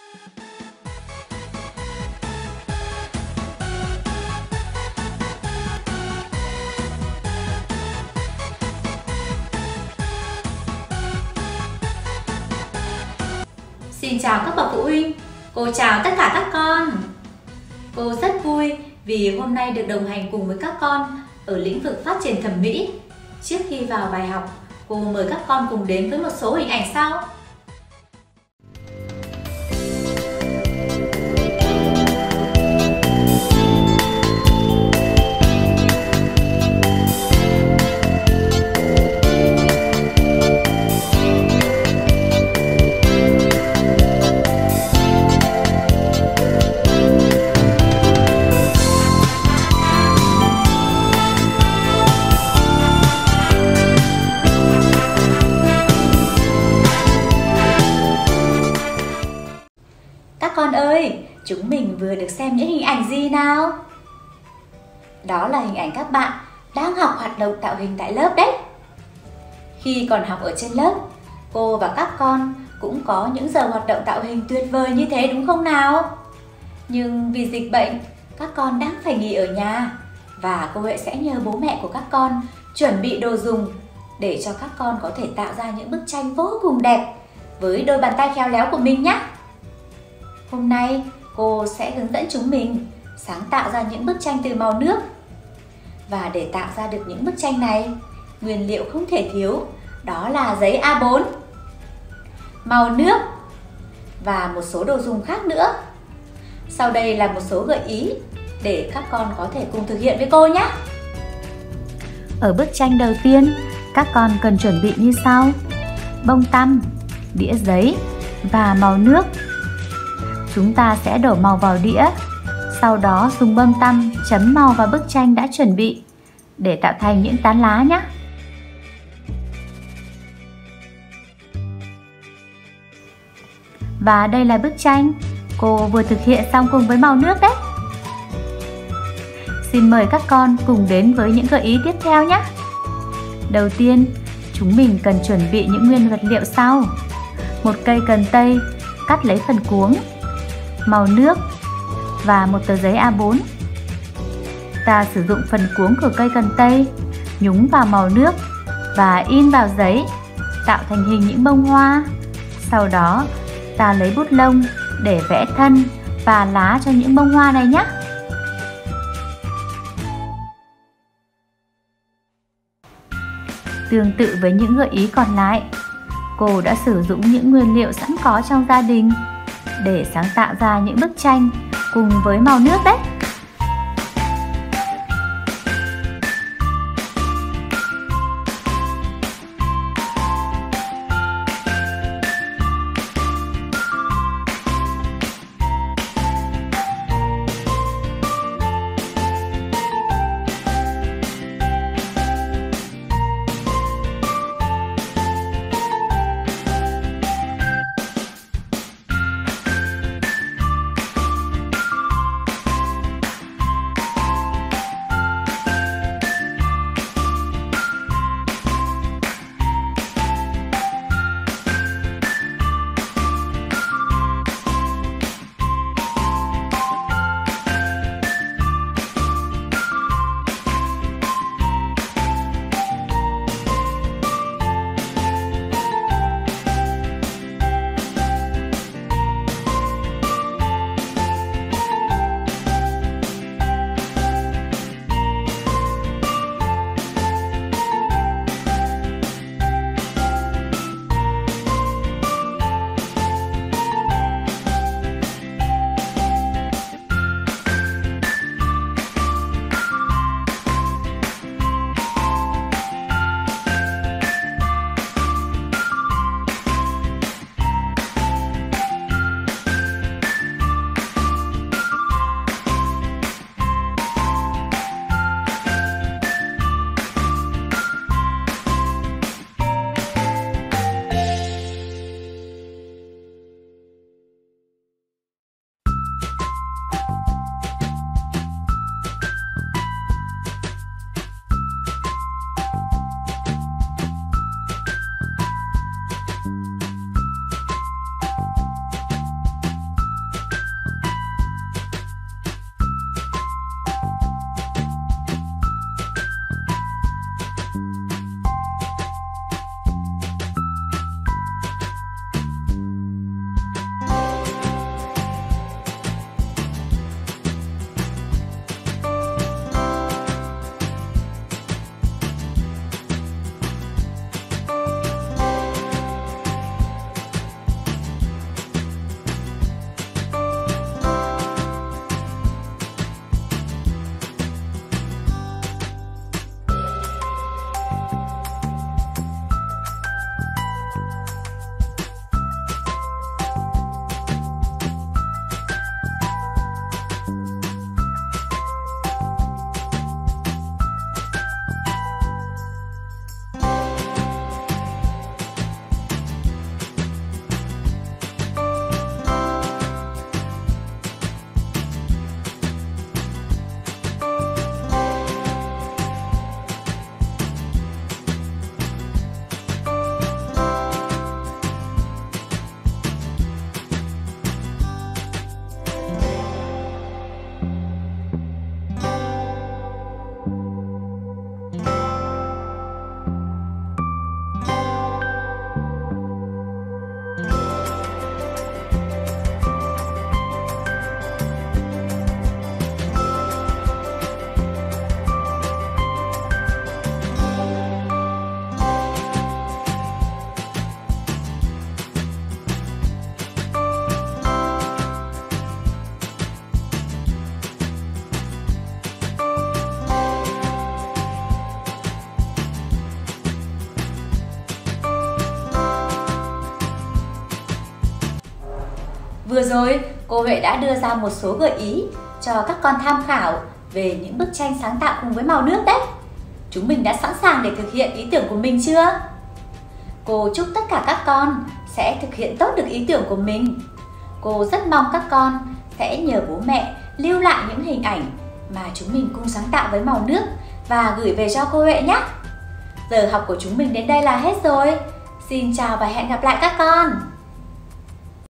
Xin chào các bậc phụ huynh, cô chào tất cả các con. Cô rất vui vì hôm nay được đồng hành cùng với các con ở lĩnh vực phát triển thẩm mỹ. Trước khi vào bài học, cô mời các con cùng đến với một số hình ảnh sau. Các con ơi, chúng mình vừa được xem những hình ảnh gì nào? Đó là hình ảnh các bạn đang học hoạt động tạo hình tại lớp đấy. Khi còn học ở trên lớp, cô và các con cũng có những giờ hoạt động tạo hình tuyệt vời như thế đúng không nào? Nhưng vì dịch bệnh, các con đang phải nghỉ ở nhà và cô Huệ sẽ nhờ bố mẹ của các con chuẩn bị đồ dùng để cho các con có thể tạo ra những bức tranh vô cùng đẹp với đôi bàn tay khéo léo của mình nhé. Hôm nay cô sẽ hướng dẫn chúng mình sáng tạo ra những bức tranh từ màu nước. Và để tạo ra được những bức tranh này, nguyên liệu không thể thiếu đó là giấy A4, màu nước và một số đồ dùng khác nữa. Sau đây là một số gợi ý để các con có thể cùng thực hiện với cô nhé. Ở bức tranh đầu tiên, các con cần chuẩn bị như sau: bông tăm, đĩa giấy và màu nước. Chúng ta sẽ đổ màu vào đĩa, sau đó dùng bông tăm chấm màu vào bức tranh đã chuẩn bị để tạo thành những tán lá nhé. Và đây là bức tranh cô vừa thực hiện xong cùng với màu nước đấy. Xin mời các con cùng đến với những gợi ý tiếp theo nhé. Đầu tiên, chúng mình cần chuẩn bị những nguyên vật liệu sau: một cây cần tây cắt lấy phần cuống, màu nước và một tờ giấy A4. Ta sử dụng phần cuống của cây cần tây nhúng vào màu nước và in vào giấy, tạo thành hình những bông hoa. Sau đó ta lấy bút lông để vẽ thân và lá cho những bông hoa này nhé. Tương tự với những gợi ý còn lại, cô đã sử dụng những nguyên liệu sẵn có trong gia đình để sáng tạo ra những bức tranh cùng với màu nước đấy. Vừa rồi, cô Huệ đã đưa ra một số gợi ý cho các con tham khảo về những bức tranh sáng tạo cùng với màu nước đấy. Chúng mình đã sẵn sàng để thực hiện ý tưởng của mình chưa? Cô chúc tất cả các con sẽ thực hiện tốt được ý tưởng của mình. Cô rất mong các con sẽ nhờ bố mẹ lưu lại những hình ảnh mà chúng mình cùng sáng tạo với màu nước và gửi về cho cô Huệ nhé. Giờ học của chúng mình đến đây là hết rồi. Xin chào và hẹn gặp lại các con.